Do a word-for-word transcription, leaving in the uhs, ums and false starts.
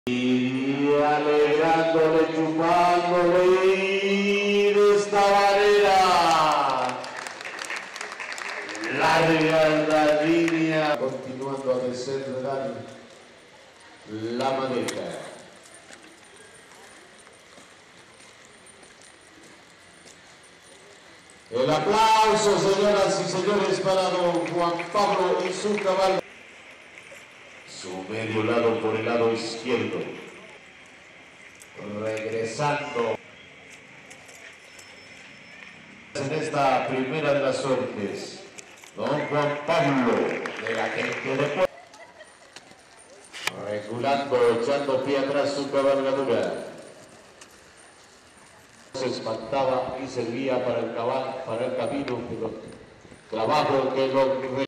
Y alegrándole, chupándole y de esta manera larga la línea, continuando a desenredar la madeja. El aplauso, señoras y señores, para don Juan Pablo y su caballo. Su medio lado por el lado izquierdo. Regresando en esta primera de las suertes, don Juan Pablo de la gente de Puebla. Regulando, echando pie atrás su cabalgadura. Se espantaba y servía para el, cabal, para el camino, pero trabajo que lo